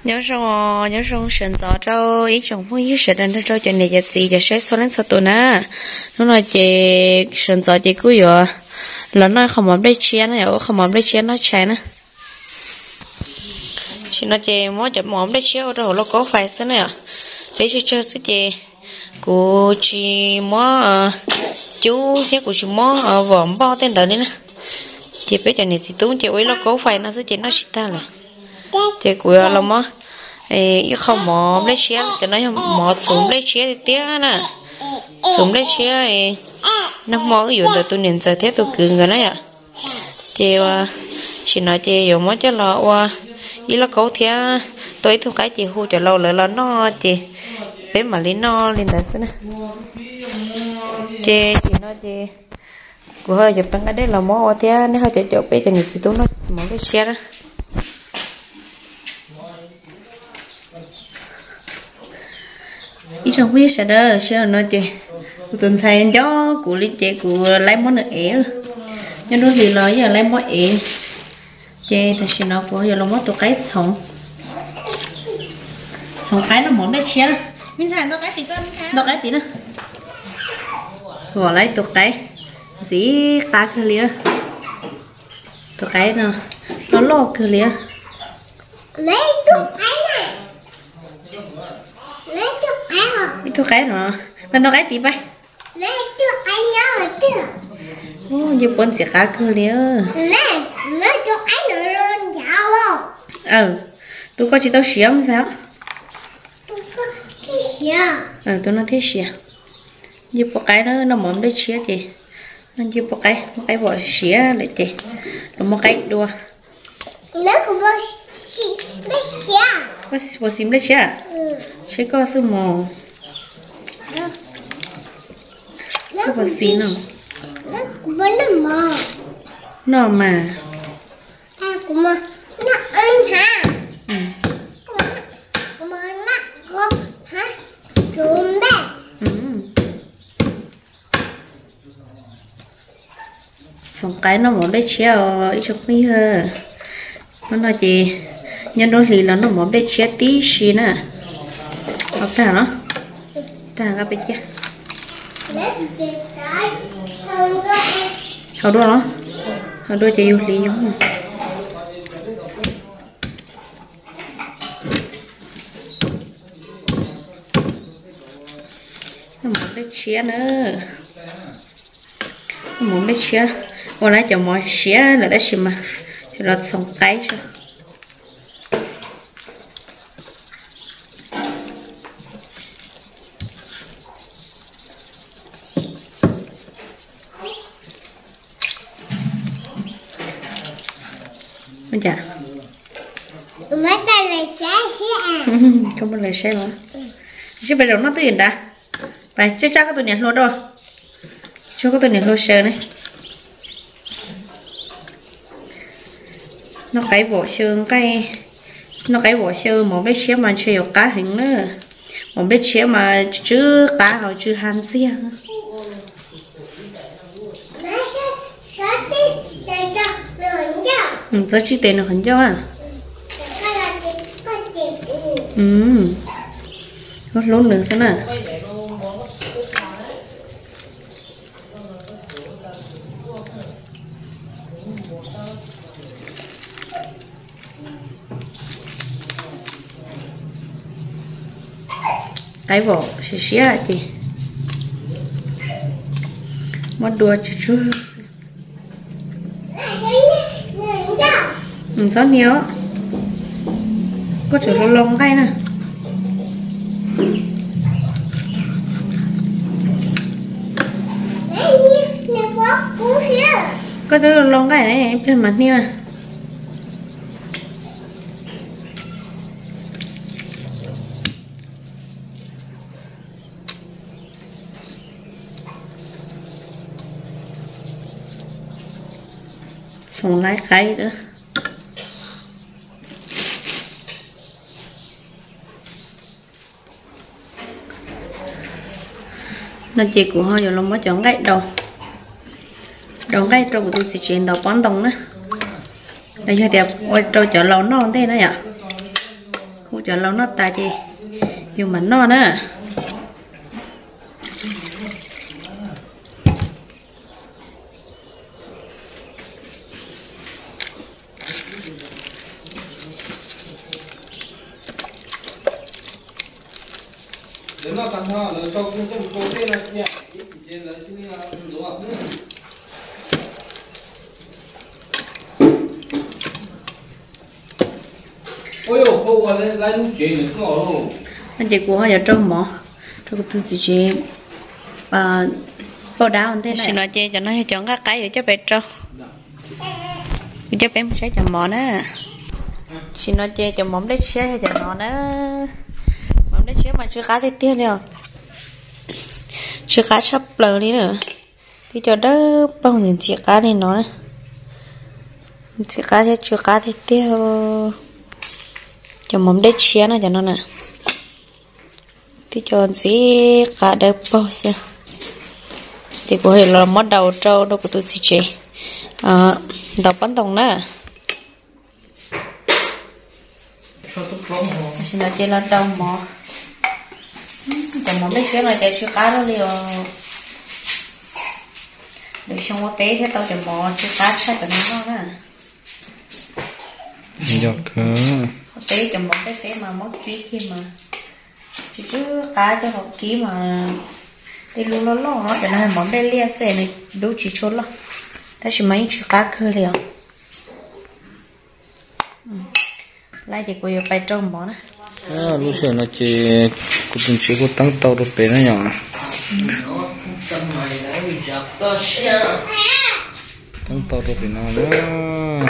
nhớ xong sườn gió cho ý chồng muốn ý sườn đến cho chuyện này giờ gì giờ sẽ số lên số tuổi nè nó nói chị sườn gió chị cứ vừa là nó không muốn đây chia này không muốn đây chia nó chạy nè chị nói chị muốn chụp mỏm đây chia rồi nó có phải thế này à để cho chị của chị muốn chú thế của chị muốn vòng bao tên đó đi nè chị biết cho này chị tốn chị ấy nó có phải nó sẽ chị nó chỉ ta là chị của nó mà ý không mò lấy chia cho nó mò xuống lấy chia thì tiếc nè xuống lấy chia nó mò cái dụng để tôi nhìn giờ thế tôi cười người đấy ạ chị nói chị dùng mò cho nó ý là có thế tôi thu cái chị hú cho lâu rồi là nó chị bé mà lấy nó lên đấy xem nè chị nói chị của hơi chụp bằng cái đấy là mò thế nếu hơi chạy chụp bé cho người chị tôi nó mò lấy chia đó ít trong biết sẽ đỡ sẽ nói chị tuần sai gió của lý chị của lấy món nữa ế nhưng đôi khi nói giờ lấy món ế chị thì sẽ nói của giờ là món tụ cái sống cái nó món đấy chia mình xài tụ cái tí con tụ cái tí nữa bỏ lấy tụ cái gì ta cứ lia tụ cái nó lo cứ lia lấy tụ cái này lấy tụ cái hả ít tụ cái nữa mình tụ cái tí bay lấy tụ cái nhau chứ ô nhiều con sẽ cá cứ lia lấy tụ cái nữa luôn chào không tôi có chỉ tao xỉa không sao tôi có xỉa tôi nói thế xỉa nhiều cái nó mỏng đấy xỉa chị nó nhiều một cái bỏ xỉa lại chị là một cái đua nếu không có xỉa bỏ xỉm đấy xỉa sẽ có số màu có bỏ xỉm nào vẫn là nó mà cũng mà nó ăn hả mà nó có hả trốn đấy xong cái nó mỏng đấy xỉa ít chút mi hơn nó nói chị nhân đôi thì là nó mỏng đấy xỉa tí xí nè học thả nó thả ra bên kia học đua nó học đua chị du lý giống này nó mỏng đấy xỉa nữa muốn biết xía, hôm nay cho mọi xía là đã xí mà, cho nó xong cái cho. Không chả? Mấy tay này xé xé không muốn lấy xe mà, chứ bây giờ nó tiền đã, phải chắc cái tụi nhặt luôn rồi. Cho cái tụi này hồ sơ này nó cái vỏ xương nó cái vỏ xương một bé xé mà chưa cá hình nữa một bé xé mà chứ cá hoặc chứ hàn xia rất chi tiền được hình cho à nó lốn được xem nào cái vỏ xí chị mất đùa chút rất nhiều có chỗ lông cái nè có thứ lông cái này em lên mặt nha xong lái cái nữa nó chỉ của họ giờ nó mới chọn cái đầu cái trâu của tôi chỉ chuyển đầu bón đồng nữa đây cho đẹp ôi trâu chở lâu nó thế này ạ hỗ trợ cho lâu nó ta chị dùng mảnh nó nữa nếu mà cắn hoa là sau khi trong cô thế này nhỉ trên là chúng ta đúng không ôi dồi cô qua đây lại lúc chuyện nữa không đâu anh chị của họ giờ trong mỏ trong cái thứ gì chị bao đá thế này xin nói chị cho nó chọn các cái ở cho bé trâu cho bé sẽ chọn mỏ nữa xin nói chị chọn mỏm đấy sẽ chọn mỏ nữa mỏm đấy sẽ mà chưa cá thì tiếc rồi chưa cá sắp lờ đi nữa thì cho đỡ bao nhiêu chỉ cá này nó chỉ cá thì chưa cá thì tiếc cho mắm đét xé nó cho nó nè thì cho gì cả đẹp bao giờ thì có thể là mất đầu trâu đâu có tôi chỉ chế đọc bắn tông nè xin lỗi chị là đầu mỏ cho mắm đét xé này chạy chưa cá nó liền để xong có té thế tao cho mỏ chưa cá sát cho nó nè được tế cho một cái tế mà mất ký kia mà chứ cá cho một ký mà tế luôn nó lo nó để nó món đây lia xe này đủ chỉ chốt lo ta chỉ mấy chữ cá cơ liền lại thì cô yêu bay trong món á lúc xưa nó chỉ cô từng chỉ có tăng tàu được bé nó nhỏ tăng tàu được bé nó nữa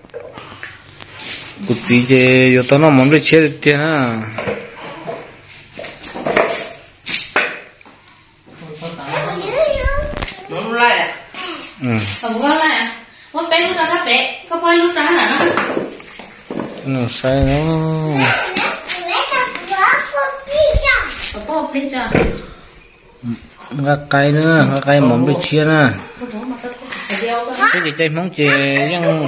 cụ chỉ về yo tao nó mắm để chế được tiền à mắm lại không có lại mắm bé lúc đó nó bé có phải lúc đó hả nó sai nó có bít cho gà cay nữa gà cay mắm để chế nè cái gì chơi mắm chè nhưng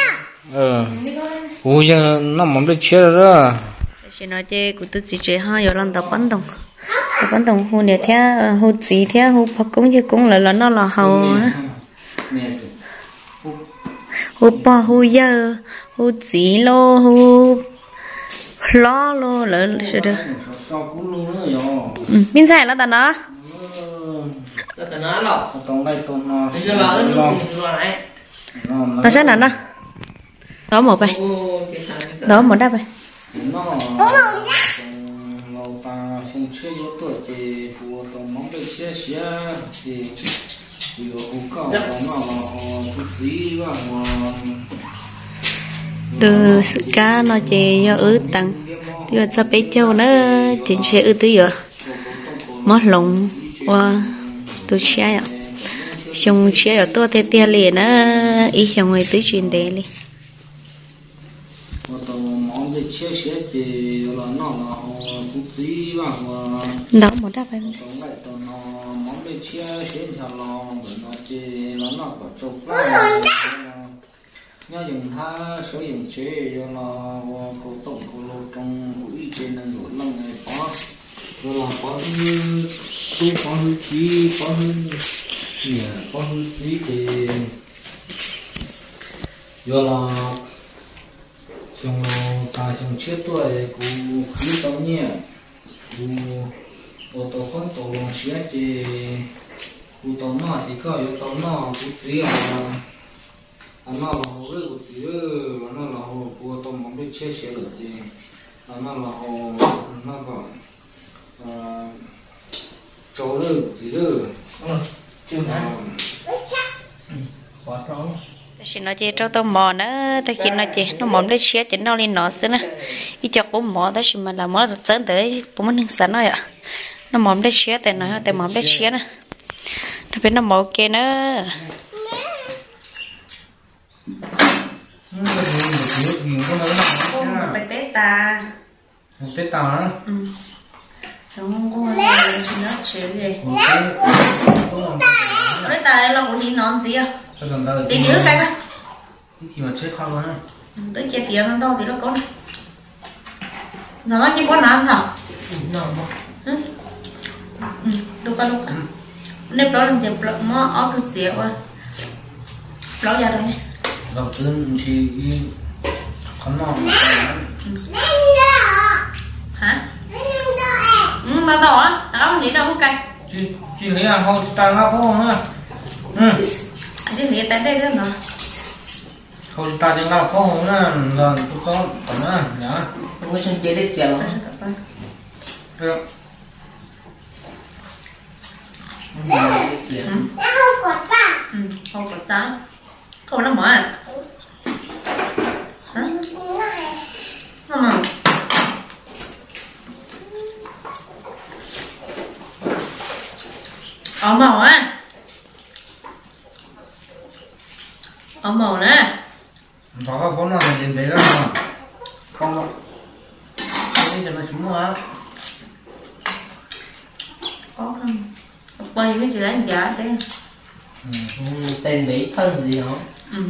ui giờ nó mắm được chia rồi chị nói chơi của tôi chỉ chơi ha giờ làm tập bắn đồng hồ này theo hồ gì theo hồ phật cũng như cũng là nó là hầu hồ bò hồ giờ hồ gì lô hồ lo lô là sao đó bên sai là tao nó nó sẽ là nó đó một vậy đó một đáp vậy lâu ta không chơi yếu tuổi thì phù tông mong được chia sẻ thì nhiều cao nó là gì và từ sự cá nó chỉ do ứ tăng thì sao bé châu nó chỉ sẽ ứ tí rồi mất lòng qua tôi xe xong xe ở tôi thì tiền liền á ý xong người tới chuyện đấy liền để chia sẻ thì là nó là cũng gì và đó một đáp phải không vậy tao nó món để chia sẻ theo nó rồi nó chỉ nó có chụp lại nhớ dùng tha sử dụng chế là cổ tổng cổ lô trong mũi trên nên đủ năm ngày có rồi là có tu có hư chí có hư chí thì rồi là trong ta trong chiếc tuổi của khí tàu nhẹ của ô tô con tàu lòng xe thì của tàu nọ thì có yếu tàu nọ của gì nó là hồ rơi của gì nó là hồ của tàu mong đi chia sẻ được gì nó là hồ nó gọi trâu rơi của gì chưa hả quá trâu chị nói chị cho tôi mò nữa ta khi nói chị nó mò để chia chị nó lên nó xí nữa ý cho cũng mò ta chỉ mà làm mò được dẫn tới cũng mình sẵn rồi ạ nó mò để chia tại nó tại mò để chia nữa nó biết nó mò kia nữa phải tết ta tết tao đó không có nó chơi gì đấy ta lo cũng đi nón gì à đi nhớ cái này thì mà chơi khó luôn á tới chia tiền nó to thì nó có này nó như con làm sao nào đúng cả nếp đó là đẹp lắm mà ở thực sự quá lâu giờ rồi này đầu tiên chỉ con non hả tao đỏ á tao nghĩ đâu không cay chỉ lấy hàng hậu tao ngáp không nữa chứ nghĩ tại đây nữa hậu tao chỉ ngáp không nữa rồi tôi có còn nữa nhá không có xin chế để chèo được không có ta. không có tá không nó mở à hả không mà màu á màu nè đó có vốn là đến đấy đó mà không đâu cái cho nó xuống á có không quay với chị đánh giá đấy tên đấy thân gì hả?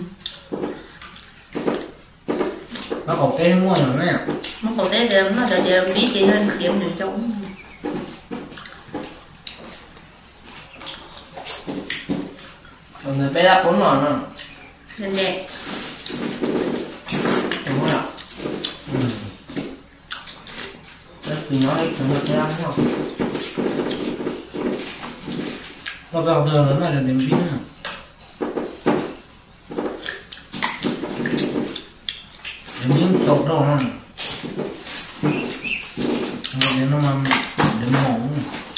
nó có cái mua nữa nè nó có cái điểm nó để bí chị hơn điểm được chống Còn người bé đã 4 ngọn rồi. nên đẹp Đúng không ạ? Rất vì nó ấy chúng ta ăn nhau. có vào giờ lớn là điểm pin à điểm những tộc đâu hả điểm nó mà điểm mỏng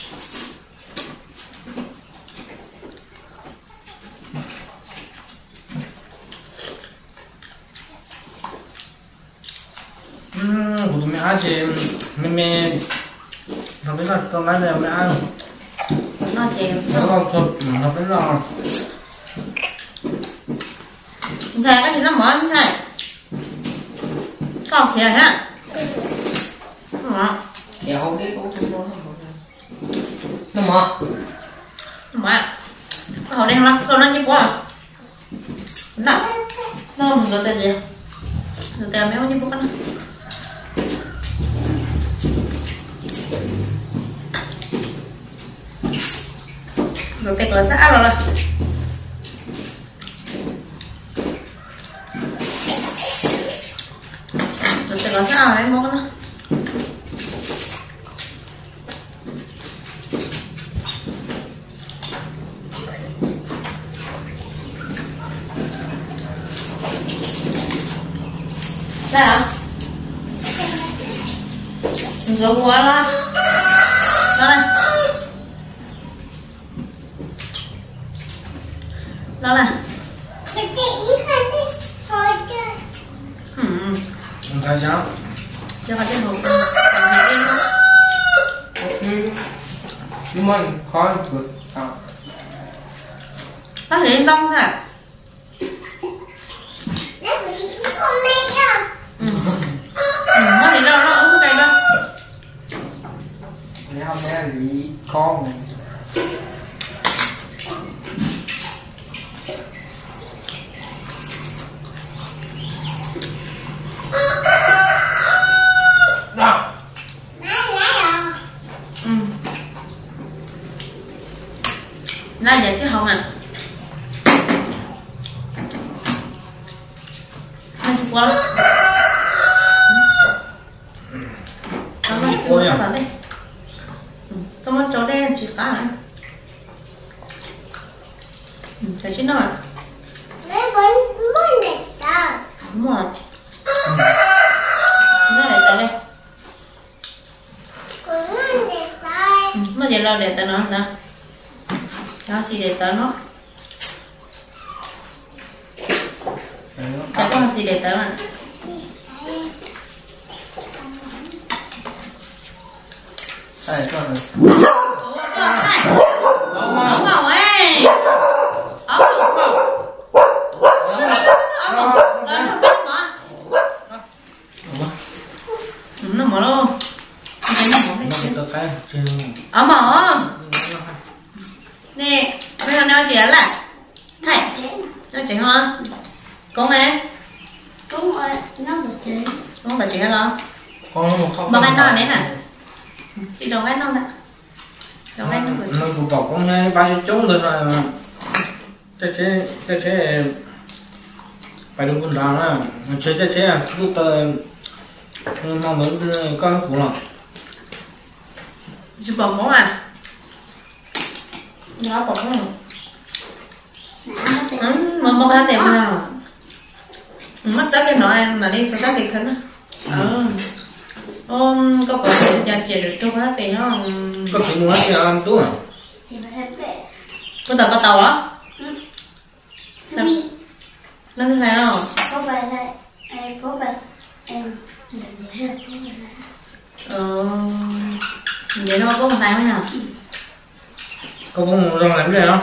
của tụi mẹ ăn thì mẹ nó biết là con nói là mẹ ăn nó chèn nó không sụp nó biết là thầy cái gì nó mở không thầy còn kìa ha mở Dạ không biết cũng không có. Nó mở. mở nó đen lắm nó như quá nó không được tên gì được tên méo như bố nó rồi cái cửa xã rồi rồi cái cửa xã rồi em mua nó đây hả rồi mua nó đây đó là Cái ý hơn đi. Thôi chứ. không thấy sao cho vào trên hộp còn đen không Nhưng mà khó vượt. nó thì yên tâm thôi Nó bị ý không lên đâu. nó thì đâu nó uống cây đâu Nếu không thế là gì con này. đó Má lấy rồi. là vậy chứ không à ăn quá lắm ôi à đó đi xong rồi chỗ đây chỉ cá này thấy chứ nào Má vẫn muốn đẹp đâu. đúng rồi nó để tới đây Cũng muốn đẹp thôi. nó vậy là để tới nó nè nó xì để tới nó chả có xì để tới mà Đây con này. ống màu ấy ống nó mở luôn nó bị tao cái trên ống màu nè bây giờ nào chị là thầy nó chị không con này Cũng rồi. Nó được chị. con phải chị hay lo Bông ăn non đấy nè. Chị đầu ăn non ạ. Đầu ăn non. Nó cũng bảo con này bao nhiêu chỗ rồi là cái chế phải đúng con đào á, chế lúc tới mong muốn con cũng là Chị bông không à? Nó bông không? Mà ba tiền nào? Mất chắc cái nói mà đi số chắc thì khấn á. Có thể cho chị được trong hết tiền nó. có thể mua cái ăn tú à? Có tàu bắt tàu á? Suy. Nó thế này không? Có bài này, có bài em để ra có bài này. Vậy thôi có một tay mới nào? Có bông rong làm gì không?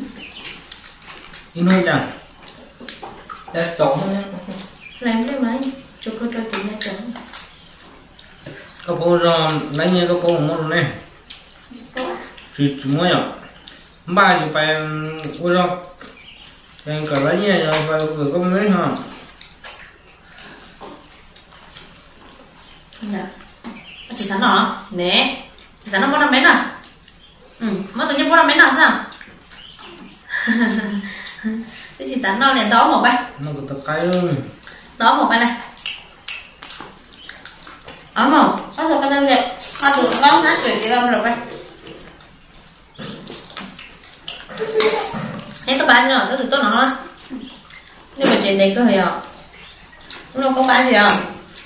In hôi chẳng? Đã trộn nhá. Làm cái máy cho cô cho chị nha chồng. Có bông rong lấy như có bông mua này. Chỉ mua nhở? Ba thì phải mua rong. Then cả lấy như rồi phải vừa có mấy hả? Dạ. Chị sẵn hả? Nè. Chị sẵn nó có 5 mét à? Mất tự nhiên có 5 mét nào sao? Thế chị sẵn nó liền đó một bay. Nó có tập cái luôn. Đó một bay này. Ấm không? Có rồi cái này vậy. Hoa trụ bóng hát kiểu gì đâu rồi bay. Thế có bán rồi, thứ tốt nó. Nhưng mà chuyện này cơ hề à? Lúc đâu có bán gì à?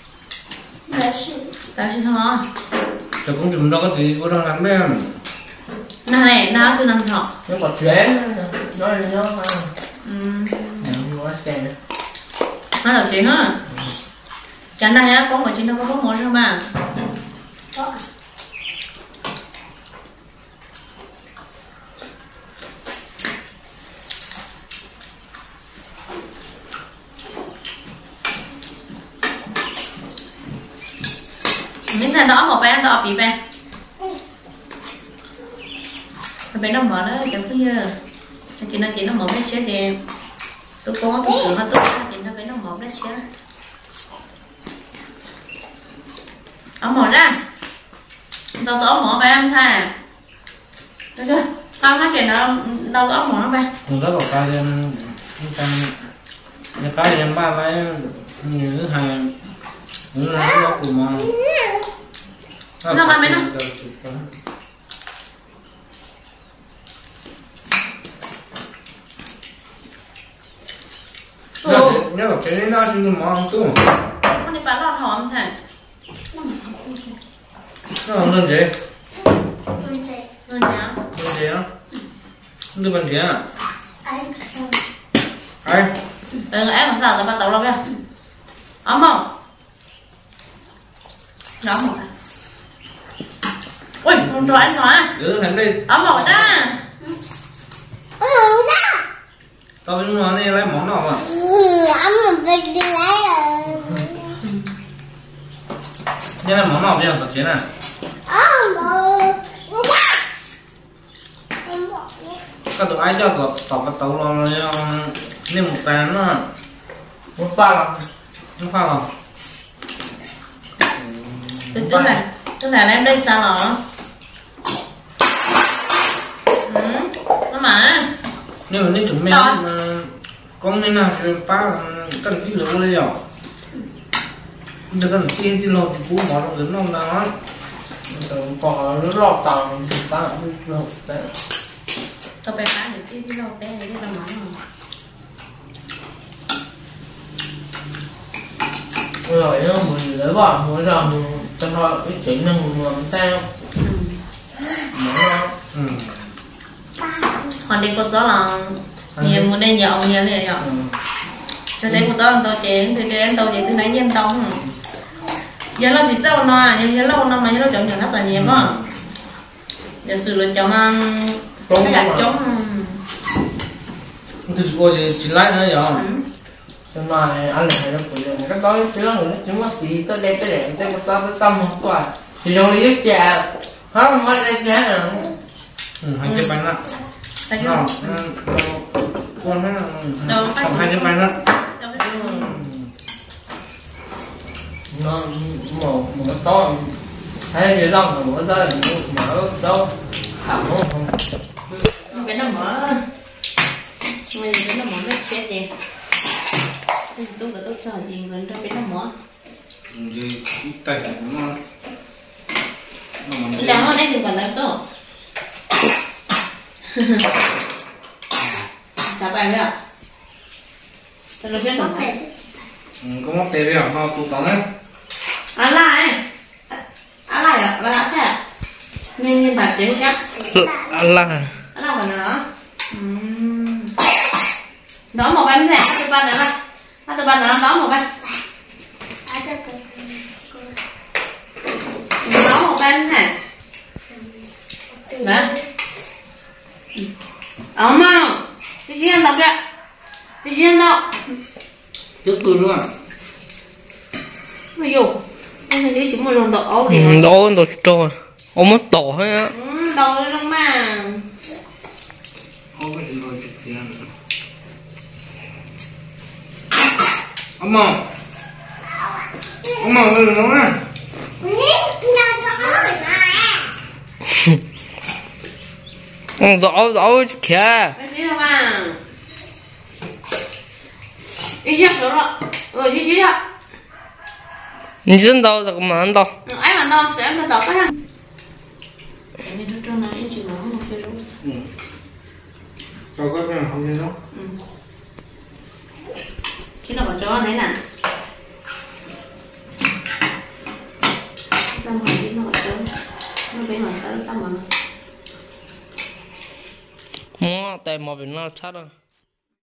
Bán gì thôi. Thì cũng chùm đâu có gì, có đang làm đấy. Nào này, nào từ năm thọ. Nó còn chế nó là nó nó xem Nó là chuyện hả? Chẳng này á, có một chuyện đâu có một sao mà. Mình thành đó một bé đó bị bé. Bé nó mở nó chẳng có như chị nó mở bé chết đi. Tôi có tôi tưởng là tôi chị nó bé nó mở bé chết. Ông mở ra. Đâu có mở bé em thay. Được chưa? Con nói chuyện nó đâu có mở bé. Mình rất là cao lên cái em ba lấy như hàng những nó của mà nó ba mấy nó nhớ là cái nó chỉ mà ăn tu con đi bán lọt hòm thầy nó làm gì rồi nhá làm gì á nó bên kia ai em làm sao tao bắt đầu làm vậy ấm không đó một ui con chó anh chó cứ thằng đi ấm một đó tao biết nó này lấy món nào mà Ấm một bên đi lấy rồi. đây là món nào vậy tập chiến à các tụi ai cho tọt cái tàu lo nên một tàn nó một pha là nó pha không tức là em đây sao nó nó mà nhưng mà nếu chúng mình con nên là phá cần cái lỗ đây rồi được cần kia thì lo phú mỏ nó lớn non đó còn nó lọt tầng thì ta lọt đấy tao bé phá được cái lô té này cái tao mắm rồi nó mình lấy vào mỗi lần cho nó cái chuyện năng làm sao còn đi con đó là nhiều muốn đi nhậu nhiều này nhậu cho thấy con đó tao chén thì đến tao chén từ nãy nhân tông giờ lâu chỉ sau nó nhưng giờ lâu nó mà giờ lâu chọn chọn hết là nhiều quá giờ sự lựa chọn cái gạch chống thì cô chỉ lấy nữa rồi cho này anh này nó phụ được cái tối chứ nó chúng nó xì tới đẹp tới tao tới tâm không toàn thì rồi đi già hết mất đẹp giá rồi hai cái bánh đó nó con nó hai cái bánh đó nó một to hay gì đâu mà mở ra mở đâu không cái nó mở bây giờ cái nó mở nó chết đi tôi có tốt sao gì gần trong cái nó mở gì tay nó đang ở đây thì còn lại tốt sao bài vậy tôi nói chuyện còn lại có móc tê với họ tụ tóm đấy à lại à là thế nên bài chữ chắc là còn nữa đó một bánh rẻ tôi ban nữa này tôi ban nữa đó một bánh đó một bánh này đấy 엄마 이 시간 더 돼. 이 시간 더. trước tôi nữa 왜 요? 오늘 내 집을 좀 더. 너 또 엄마 또 해야 너 정말. không có gì rồi trực tiếp 엄마 왜 그러냐 rõ kìa đi đâu mà đi chưa được rồi đi chưa 你真到这个蛮到 ấy mà đâu sẽ mà đọc cái hàng em đi trong này em chỉ nói không phải đâu tao có cái nào không như đó chứ nào còn cho đấy nè xong rồi chứ nào còn cho nó bị hỏi sao xong rồi mua tại mà bên nào chắc rồi